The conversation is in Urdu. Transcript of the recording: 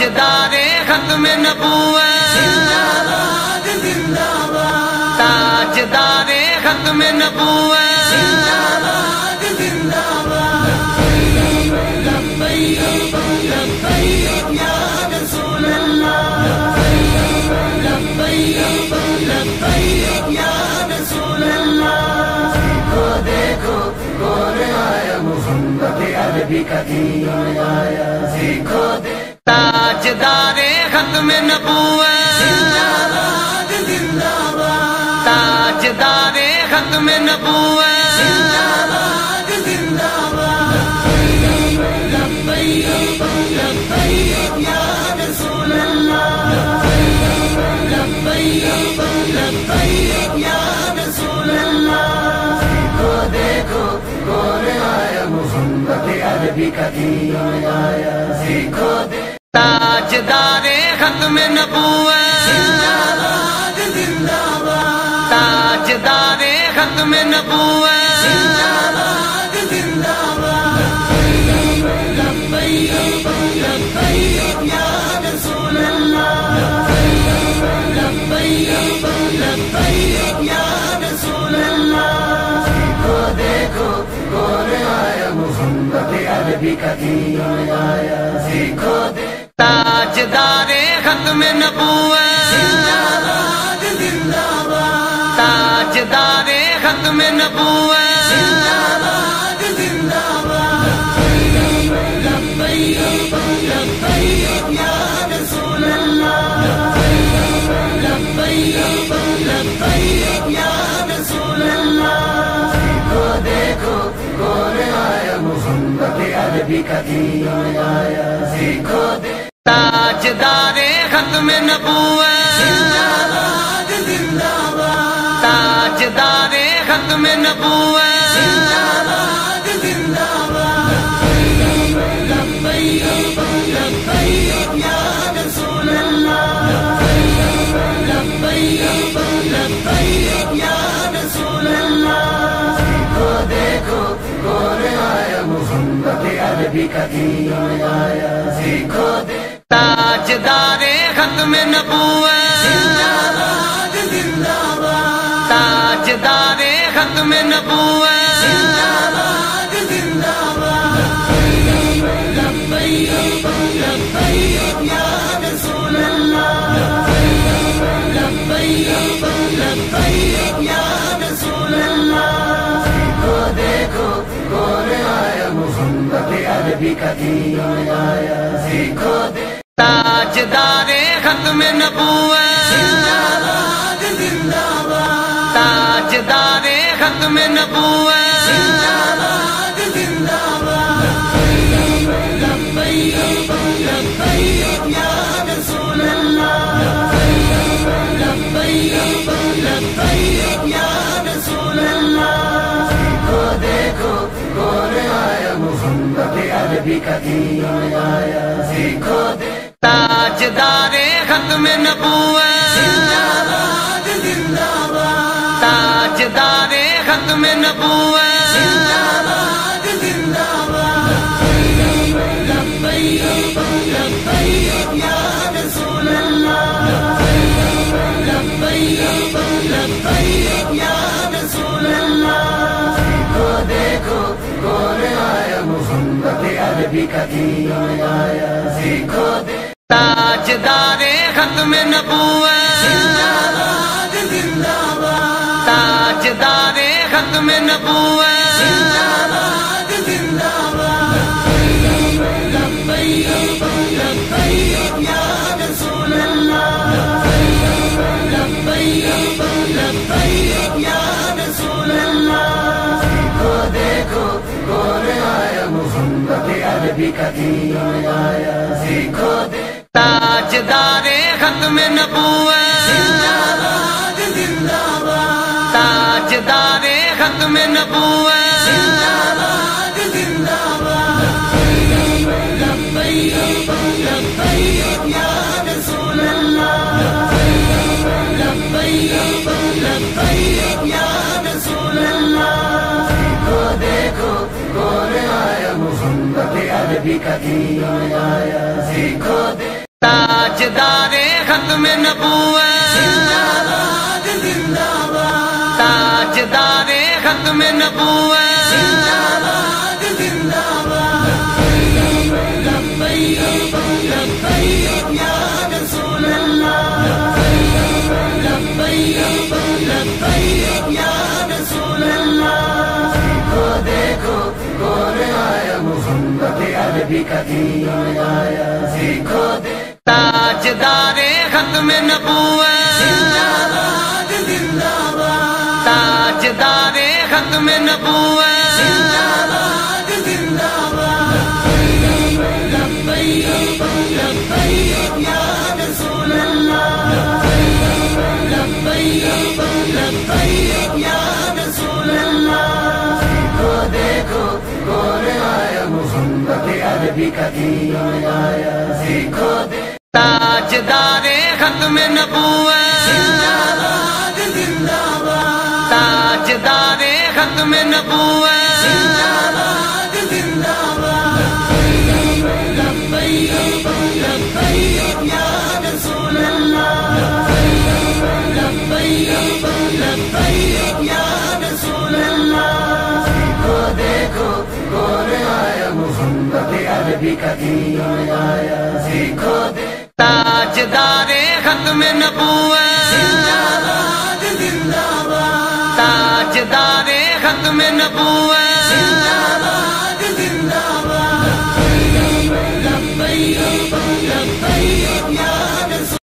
تاجدار ختم نبوت، تاجدار ختم نبوت، لبیک لبیک یا رسول اللہ، لبیک لبیک یا رسول اللہ۔ دیکھو کون آیا، محمد عربی کا دین آیا، دیکھو تاجدار ختم نبوت، تاجدار ختم نبوت، لبیک لبیک یا رسول اللہ، لبیک لبیک یا رسول اللہ۔ دیکھو کون آیا، محمد عربی کا دین آیا، دیکھو تاجدار ختم نبوت، تاجدار ختم نبوت، لبیک لبیک یا رسول اللہ، لبیک لبیک یا رسول اللہ۔ دیکھو کون آیا، محمد عربی کا دین آیا، دیکھو تاجدار ختم نبوت، تاجدار ختم نبوت، لبیک لبیک یا رسول اللہ، لبیک لبیک یا رسول اللہ۔ دیکھو کون آیا، محمد عربی کا دین آیا، دیکھو تاجدار ختم نبوت، تاجدار ختم نبوت، لبیک لبیک یا رسول اللہ، لبیک لبیک یا رسول اللہ۔ دیکھو کون آیا، محمد عربی کا دین آیا، دیکھو تاجدار ختم نبوت، تاجدار ختم نبوت، لبیک لبیک یا رسول اللہ، لبیک لبیک یا رسول اللہ۔ دیکھو کون آیا، محمد عربی کا دین آیا، دیکھو تاجدار ختم نبوت، تاجدار ختم نبوت، لبیک لبیک یا رسول اللہ، لبیک لبیک یا رسول اللہ۔ دیکھو کون آیا، محمد عربی کا دین آیا، دیکھو تاجدار ختم نبوت، تاجدار ختم نبوت، لبیک لبیک یا رسول اللہ، لبیک لبیک یا رسول اللہ۔ دیکھو کون آیا، محمد عربی کا دین آیا، دیکھو تاجدار ختم نبوت، تاجدار ختم نبوت، لبیک لبیک یا رسول اللہ، لبیک لبیک یا رسول اللہ۔ دیکھو کون آیا، محمد عربی کا دین آیا، دیکھو تاجدار ختم نبوت، تاجدار ختم نبوت، لبیک لبیک یا رسول اللہ، لبیک لبیک یا رسول اللہ۔ دیکھو کون آیا، محمد عربی کا دین آیا، دیکھو تاجدار ختم نبوت زندہ باد زندہ باد تاجدار ختم نبوت زندہ باد زندہ باد لبیک لبیک یا رسول اللہ لبیک لبیک یا رسول اللہ دیکھو کون آیا محمد عربی کا دین آیا دیکھو تاجدار ختم نبوت زندہ باد زندہ باد تاجدار ختم نبوت زندہ باد زندہ باد لبیک لبیک یا رسول اللہ لبیک لبیک یا رسول اللہ دیکھو کون آیا محمد عربی کا دین آیا دیکھو تاجدار ختم نبوت زندہ باد زندہ باد تاجدار ختم نبوت زندہ باد زندہ باد لبیک لبیک یا رسول اللہ لبیک لبیک یا رسول اللہ دیکھو کون آیا محمد عربی کا دین آیا دیکھو تاجدار ختم نبوت زندہ باد